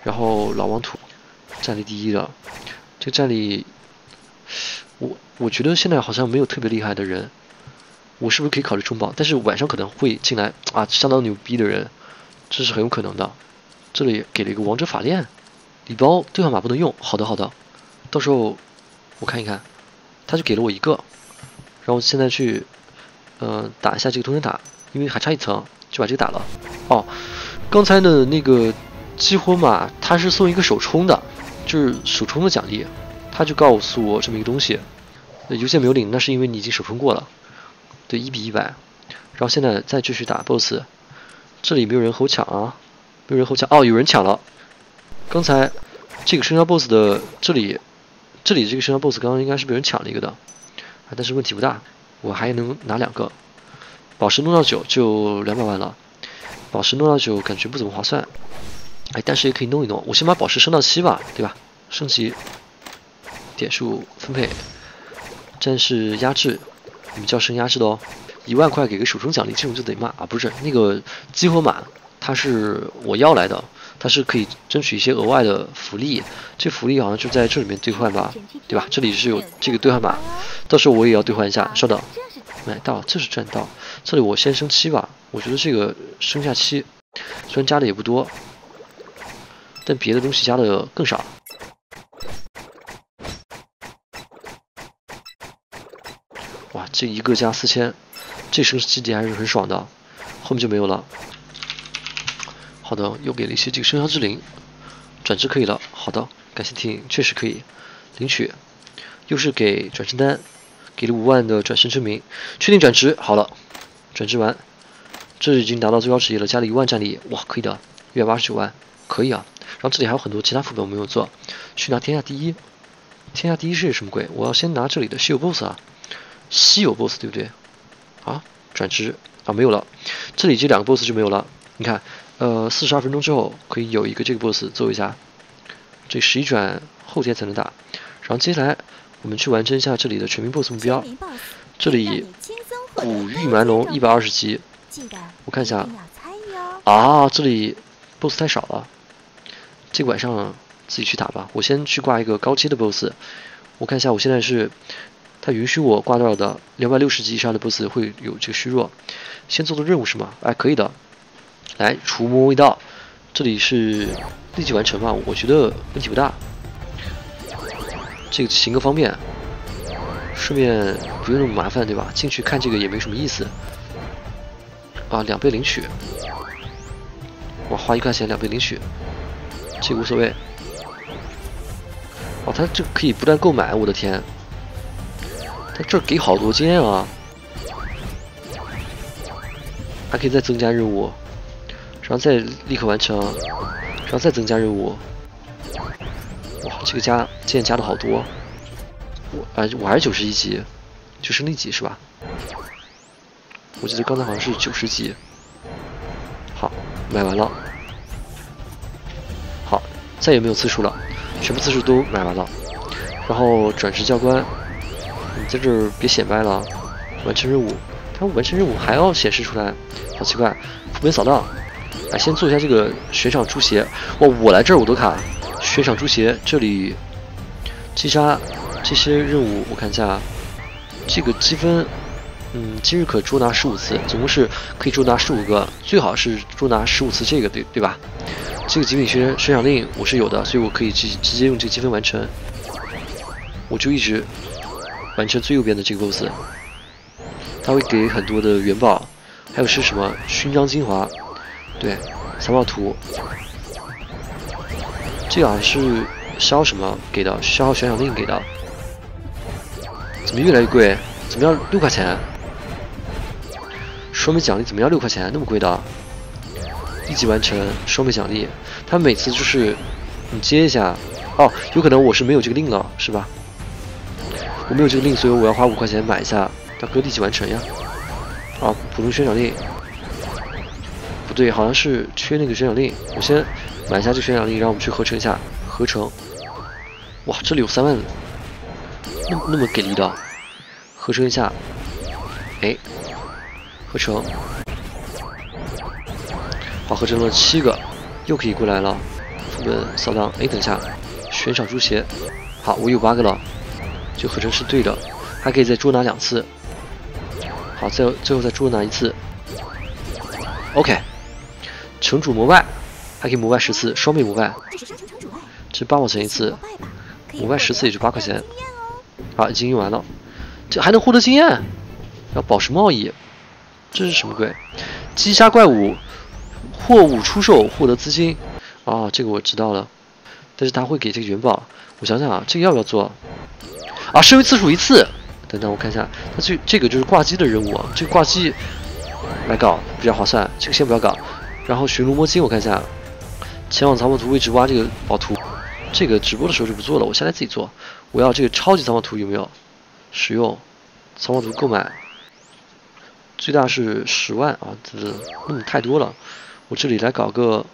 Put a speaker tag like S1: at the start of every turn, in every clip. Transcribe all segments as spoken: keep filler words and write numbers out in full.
S1: 然后老王土，战力第一的，这个战力，我我觉得现在好像没有特别厉害的人，我是不是可以考虑冲榜？但是晚上可能会进来啊，相当牛逼的人，这是很有可能的。这里给了一个王者法链，礼包兑换码不能用，好的好的，到时候我看一看，他就给了我一个，然后现在去，呃，打一下这个通天塔，因为还差一层，就把这个打了。哦，刚才的那个激活码，它是送一个手冲的，就是手冲的奖励，他就告诉我这么一个东西。邮件没有领，那是因为你已经手冲过了。对，一比一百。然后现在再继续打 boss， 这里没有人和我抢啊，没有人和我抢。哦，有人抢了。刚才这个生肖 boss 的这里，这里这个生肖 boss 刚刚应该是被人抢了一个的，啊，但是问题不大，我还能拿两个。宝石弄到九就两百万了，宝石弄到九感觉不怎么划算，哎，但是也可以弄一弄。我先把宝石升到七吧，对吧？升级点数分配，战士压制，你们叫升压制的哦。一万块给个手冲奖励，这种就得骂啊！不是那个激活码，它是我要来的，它是可以争取一些额外的福利。这福利好像就在这里面兑换吧，对吧？这里是有这个兑换码，到时候我也要兑换一下。稍等，买到，这是赚到。这里我先升七吧，我觉得这个升下七，虽然加的也不多，但别的东西加的更少。哇，这一个加四千。这升七级还是很爽的，后面就没有了。好的，又给了一些这个生肖之灵，转职可以了。好的，感谢提醒，确实可以领取。又是给转身单，给了五万的转身证明，确定转职。好了，转职完，这已经达到最高职业了，加了一万战力，哇，可以的，一百八十九万，可以啊。然后这里还有很多其他副本我没有做，去拿天下第一。天下第一是什么鬼？我要先拿这里的稀有 boss 啊，稀有 boss 对不对？啊，转职啊没有了，这里这两个 boss 就没有了。你看，呃，四十二分钟之后可以有一个这个 boss 揍一下，这十一转后天才能打。然后接下来我们去完成一下这里的全民 boss 目标。这里古玉蛮龙一百二十级，我看一下啊，这里 boss 太少了，这个晚上自己去打吧。我先去挂一个高阶的 boss， 我看一下我现在是。它允许我挂到的两百六十级以上的 boss 会有这个虚弱。先做的任务是吗？哎，可以的。来，除魔味道，这里是立即完成嘛？我觉得问题不大。这个行个方便，顺便不用那么麻烦，对吧？进去看这个也没什么意思。啊，两倍领取。我花一块钱两倍领取，这个无所谓。哦，它这个可以不断购买，我的天！他这给好多件啊，还可以再增加任务，然后再立刻完成，然后再增加任务。哇，这个加件加的好多。我啊，我还是九十一级，就升一级是吧？我记得刚才好像是九十级。好，买完了。好，再也没有次数了，全部次数都买完了。然后转职教官。你在这儿别显摆了，完成任务。他完成任务还要显示出来，好奇怪。副本扫荡，哎，先做一下这个悬赏猪鞋。哇，我来这儿我都卡。悬赏猪鞋这里击杀这些任务，我看一下，这个积分，嗯，今日可捉拿十五次，总共是可以捉拿十五个，最好是捉拿十五次这个，对对吧？这个极品悬悬赏令我是有的，所以我可以直直接用这个积分完成。我就一直。完成最右边的这个 boss， 他会给很多的元宝，还有是什么勋章精华，对，三宝图，这个好像是消什么给的，消耗悬赏令给的，怎么越来越贵？怎么要六块钱？双倍奖励怎么要六块钱？那么贵的？一级完成双倍奖励，他每次就是你接一下，哦，有可能我是没有这个令了，是吧？我没有这个令，所以我要花五块钱买一下。大哥立即完成呀！啊，普通悬赏令，不对，好像是缺那个悬赏令。我先买一下这个悬赏令，让我们去合成一下。合成，哇，这里有三万，那么那么给力的，合成一下。哎，合成，好，合成了七个，又可以过来了。副轮扫荡。哎，等一下，悬赏猪血，好，我有八个了，这合成是对的，还可以再捉拿两次。好，最后最后再捉拿一次。OK， 城主膜拜，还可以膜拜十次，双倍膜拜，这八毛钱一次，膜拜十次也就八块钱。好，已经用完了，这还能获得经验，要宝石贸易，这是什么鬼？击杀怪物，货物出售获得资金。啊，这个我知道了，但是他会给这个元宝。我想想啊，这个要不要做？啊，升为次数一次。等等，我看一下，它这这个就是挂机的任务啊，这个挂机来搞比较划算，这个先不要搞。然后寻龙摸金，我看一下，前往藏宝图位置挖这个宝图，这个直播的时候就不做了，我现在自己做。我要这个超级藏宝图有没有？使用藏宝图购买，最大是十万啊，这嗯太多了，我这里来搞个。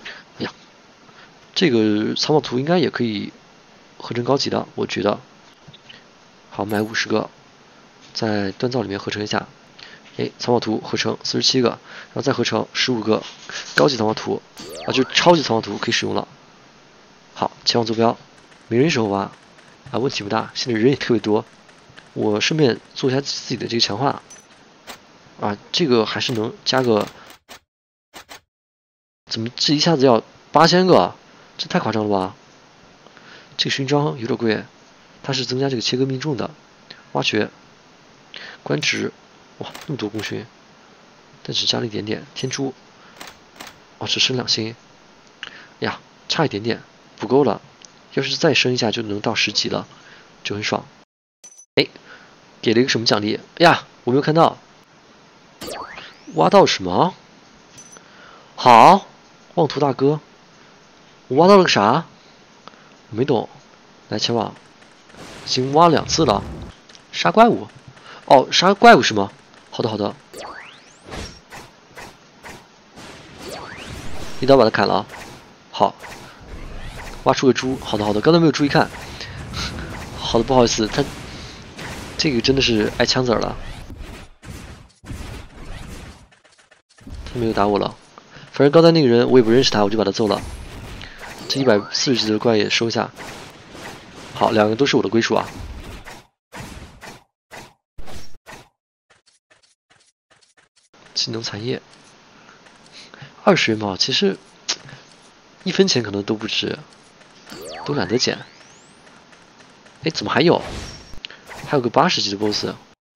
S1: 这个藏宝图应该也可以合成高级的，我觉得。好，买五十个，在锻造里面合成一下。哎，藏宝图合成四十七个，然后再合成十五个高级藏宝图，啊，就超级藏宝图可以使用了。好，前往坐标，没人时候挖，啊，问题不大。现在人也特别多，我顺便做一下自己的这个强化。啊，这个还是能加个，怎么这一下子要八千个？这太夸张了吧！这个勋章有点贵，它是增加这个切割命中的。挖掘，官职，哇，那么多功勋，但只加了一点点。天珠，哦，只升两星，呀，差一点点，不够了。要是再升一下，就能到十级了，就很爽。哎，给了一个什么奖励？哎呀，我没有看到。挖到什么？好，妄图大哥。我挖到了个啥？我没懂。来，前往，已经挖了两次了。杀怪物？哦，杀怪物是吗？好的，好的。一刀把它砍了。好，挖出个猪。好的，好的，刚才没有注意看。好的，不好意思，他这个真的是挨枪子了。他没有打我了。反正刚才那个人我也不认识他，我就把他揍了。这一百四十级的怪也收下。好，两个都是我的归属啊。技能残叶，二十元宝，其实一分钱可能都不值，都懒得捡。哎，怎么还有？还有个八十级的 B O S S。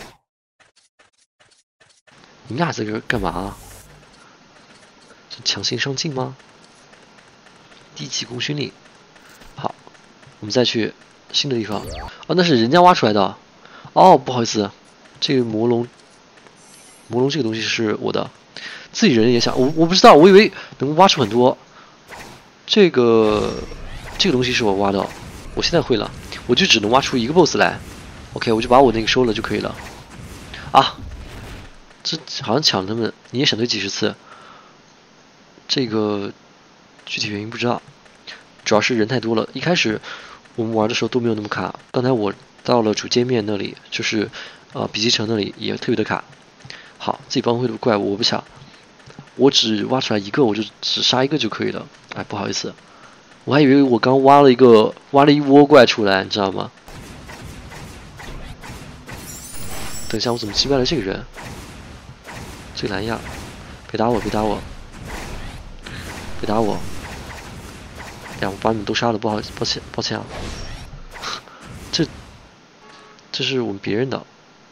S1: 你俩在这干嘛啊？这强行上镜吗？低级功勋力。好，我们再去新的地方。哦，那是人家挖出来的。哦，不好意思，这个魔龙，魔龙这个东西是我的。自己人也想，我我不知道，我以为能挖出很多。这个这个东西是我挖的，我现在会了，我就只能挖出一个 B O S S 来。OK， 我就把我那个收了就可以了。啊，这好像抢他们，你也闪退几十次。这个具体原因不知道，主要是人太多了。一开始我们玩的时候都没有那么卡，刚才我到了主界面那里，就是呃笔记城那里也特别的卡。好，自己帮会的怪物我不抢，我只挖出来一个，我就只杀一个就可以了。哎，不好意思，我还以为我刚挖了一个挖了一窝怪出来，你知道吗？等一下，我怎么击败了这个人？这个蓝亚，别打我，别打我，别打我！哎呀，我把你们都杀了，不好意思，抱歉，抱歉啊。这，这是我们别人的，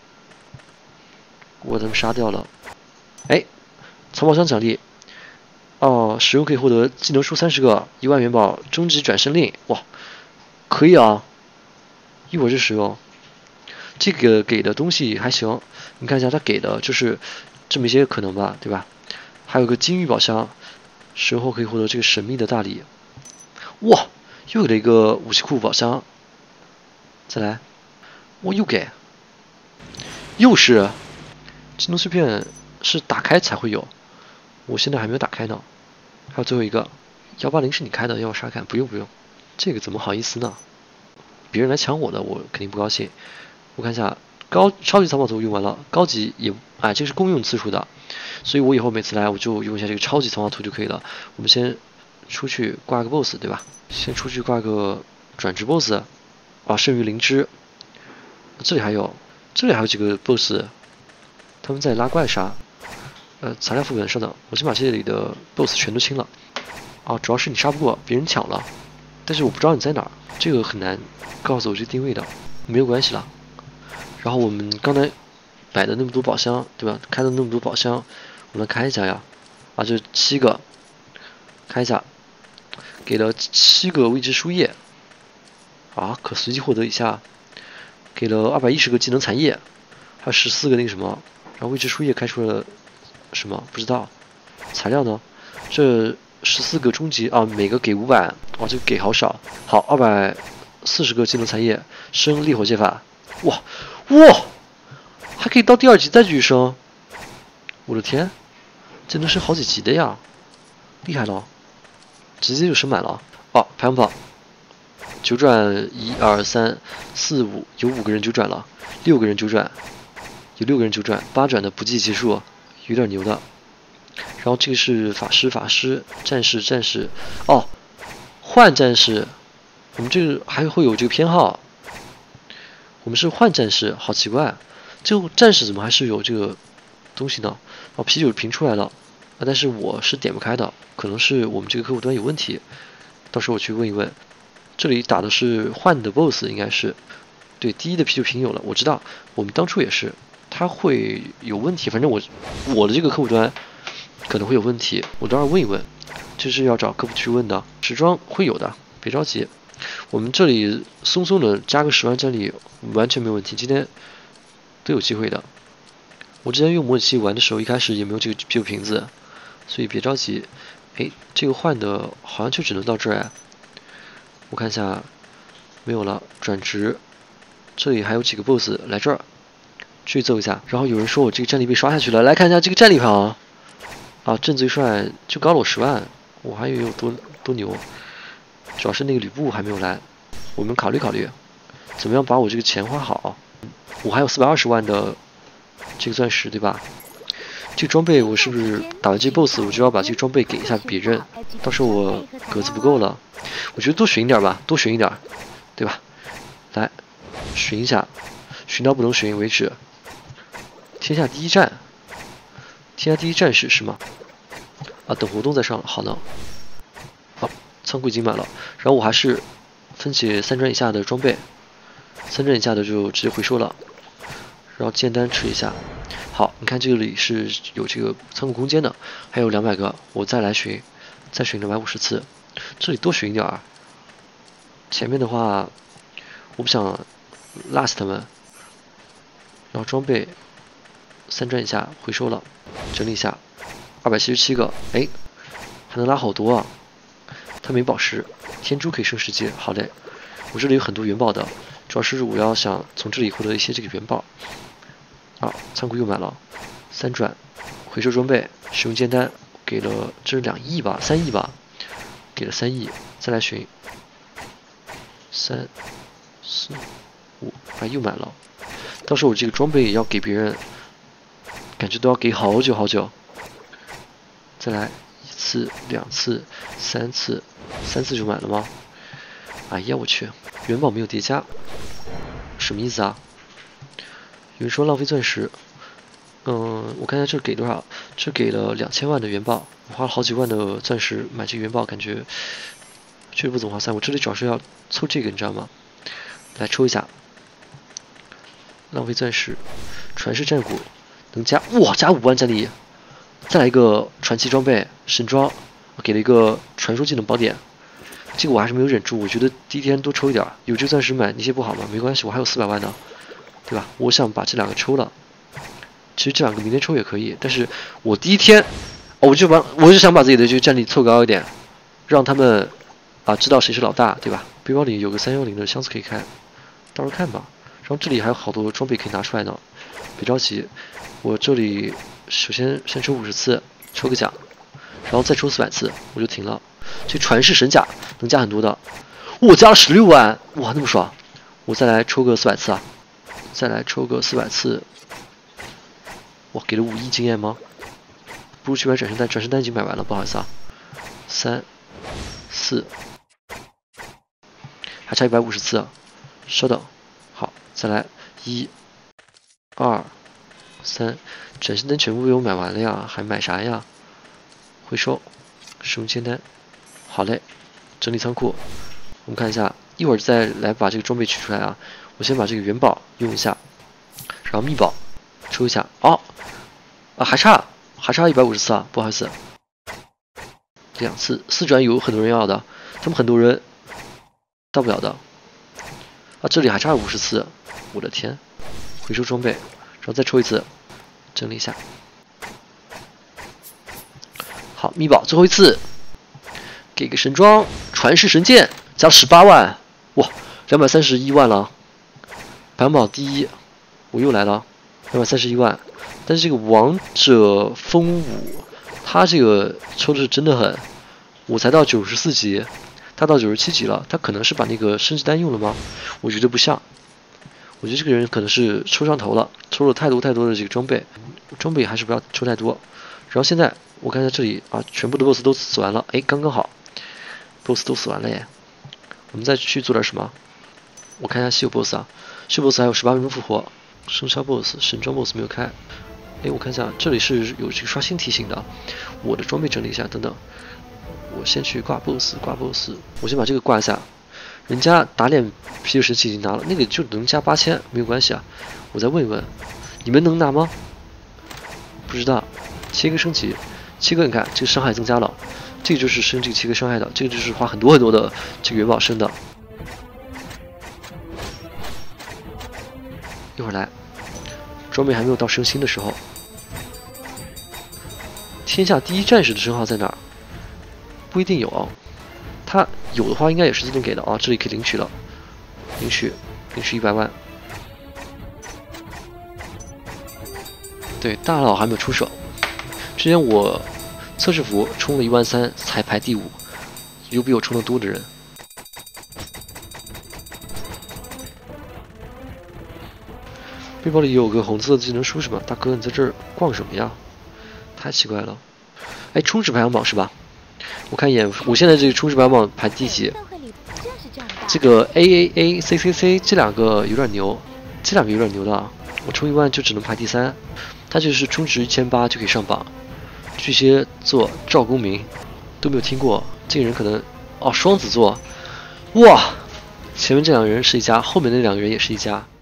S1: 我把他们杀掉了。哎，藏宝箱奖励，哦，使用可以获得技能树三十个，一万元宝，终极转身令，哇，可以啊，一会儿就使用。这个给的东西还行，你看一下他给的就是这么一些可能吧，对吧？还有个金玉宝箱，使用后可以获得这个神秘的大礼。哇，又给了一个武器库宝箱。再来，哇，又给，又是技能碎片是打开才会有，我现在还没有打开呢。还有最后一个幺八零是你开的，要我杀看？不用不用，这个怎么好意思呢？别人来抢我的，我肯定不高兴。我看一下，高超级藏宝图用完了，高级也哎，这个是共用次数的，所以我以后每次来我就用一下这个超级藏宝图就可以了。我们先出去挂个 boss 对吧？先出去挂个转职 boss 啊，剩余灵芝。这里还有，这里还有几个 boss， 他们在拉怪杀。呃，材料副本稍等，我先把这里的 boss 全都清了。啊，主要是你杀不过，别人抢了，但是我不知道你在哪儿，这个很难告诉我这个定位的，没有关系了。然后我们刚才摆的那么多宝箱，对吧？开的那么多宝箱，我们开一下呀。啊，这七个，开一下，给了七个位置输液。啊，可随机获得以下，给了二百一十个技能残液，还有十四个那个什么，然后位置输液开出了什么不知道，材料呢？这十四个终极啊，每个给五百，哇，这个给好少。好，二百四十个技能残液，升烈火剑法，哇哇，还可以到第二级再继续升，我的天，这能升好几级的呀，厉害了，直接就升满了。哦，排行榜。九转一二三四五，有五个人九转了，六个人九转，有六个人九转，八转的不计其数，有点牛的。然后这个是法师，法师，战士，战士，哦，换战士，我们这个还会有这个偏好，我们是换战士，好奇怪，这个战士怎么还是有这个东西呢？哦，啤酒瓶出来了，啊，但是我是点不开的，可能是我们这个客户端有问题，到时候我去问一问。这里打的是换的 boss， 应该是，对，第一的啤酒瓶有了，我知道，我们当初也是，它会有问题，反正我我的这个客户端可能会有问题，我当然问一问，这是要找客服去问的，时装会有的，别着急，我们这里松松的加个十万战力完全没有问题，今天都有机会的。我之前用模拟器玩的时候，一开始也没有这个啤酒瓶子，所以别着急。哎，这个换的好像就只能到这儿哎。我看一下，没有了。转职，这里还有几个 boss， 来这儿去揍一下。然后有人说我这个战力被刷下去了，来看一下这个战力排行。啊，朕最帅就高了我十万，我还以为有多多牛。主要是那个吕布还没有来，我们考虑考虑，怎么样把我这个钱花好。我还有四百二十万的这个钻石，对吧？这个装备我是不是打完这 boss 我就要把这个装备给一下别人？到时候我格子不够了。我觉得多寻一点吧，多寻一点，对吧？来，寻一下，寻到不能寻为止。天下第一站，天下第一战士是吗？啊，等活动再上了，好呢。好，仓库已经满了，然后我还是分解三转以下的装备，三转以下的就直接回收了，然后建单吃一下。好，你看这里是有这个仓库空间的，还有两百个，我再来寻，再寻两百五十次。这里多寻一点儿，前面的话我不想辣死他们。然后装备三转以下回收了，整理一下，二百七十七个，哎，还能拉好多啊！他没宝石，天珠可以升十级，好嘞。我这里有很多元宝的，主要是我要想从这里获得一些这个元宝。啊，仓库又满了，三转回收装备，使用建单给了，这是两亿吧，三亿吧。给了三亿，再来寻，三、四、五，啊，又满了。到时候我这个装备也要给别人，感觉都要给好久好久。再来一次、两次、三次，三次就满了吗？哎呀，我去，元宝没有叠加，什么意思啊？有人说浪费钻石，嗯，我看一下这给多少？这给了两千万的元宝。我花了好几万的钻石买这个元宝，感觉确实不怎么划算。我这里主要是要凑这个，你知道吗？来抽一下，浪费钻石，传世战鼓能加，哇，加五万战力，再来一个传奇装备神装，给了一个传说技能宝典。这个我还是没有忍住，我觉得第一天多抽一点，有这个钻石买那些不好吗？没关系，我还有四百万呢，对吧？我想把这两个抽了，其实这两个明天抽也可以，但是我第一天。我就把我就想把自己的这个战力凑高一点，让他们啊知道谁是老大，对吧？背包里有个三幺零的箱子可以开，到时候看吧。然后这里还有好多装备可以拿出来呢，别着急。我这里首先先抽五十次，抽个奖，然后再抽四百次，我就停了。这传世神甲能加很多的，我加了十六万，哇，那么爽！我再来抽个四百次啊，再来抽个四百次，哇，给了五亿经验吗？不如去买转身单，转身单已经买完了，不好意思啊。三、 四，还差一百五十次，稍等，好，再来一、二、三，展示单全部被我买完了呀，还买啥呀？回收，使用清单，好嘞，整理仓库，我们看一下，一会儿再来把这个装备取出来啊。我先把这个元宝用一下，然后秘宝抽一下，哦，啊还差还差一百五十次啊，不好意思，两次四转有很多人要的，他们很多人到不了的，啊这里还差五十次，我的天，回收装备，然后再抽一次，整理一下，好秘宝最后一次，给个神装传世神剑加十八万，哇，两百三十一万了。排行榜第一，我又来了，两百三十一万。但是这个王者风舞，他这个抽的是真的狠，我才到九十四级，他到九十七级了，他可能是把那个升级单用了吗？我觉得不像，我觉得这个人可能是抽上头了，抽了太多太多的这个装备，装备还是不要抽太多。然后现在我看一下这里啊，全部的 boss 都死完了，哎，刚刚好 ，boss 都死完了耶。我们再去做点什么？我看一下稀有 boss 啊。秀 boss 还有十八分钟复活，生肖 boss 神装 boss 没有开。哎，我看一下，这里是有这个刷新提醒的。我的装备整理一下，等等。我先去挂 boss， 挂 boss， 我先把这个挂一下。人家打脸啤酒神器已经拿了，那个就能加八千，没有关系啊。我再问一问，你们能拿吗？不知道。切割升级，切割你看这个伤害增加了，这个就是升这个切割伤害的，这个就是花很多很多的这个元宝升的。一会儿来，装备还没有到升星的时候。天下第一战士的称号在哪儿？不一定有哦，它有的话应该也是自动给的啊。这里可以领取了，领取，领取一百万。对，大佬还没有出手。之前我测试服充了一万三才排第五，有比我充的多的人。背包里有个红色的技能书是吧？大哥，你在这儿逛什么呀？太奇怪了。哎，充值排行榜是吧？我看一眼，我现在这个充值排行榜排第几？这个 A A A C C C 这两个有点牛，这两个有点牛的啊。我充一万就只能排第三，它就是充值一千八就可以上榜。巨蟹座赵公明都没有听过，这个人可能哦，双子座，哇，前面这两个人是一家，后面那两个人也是一家。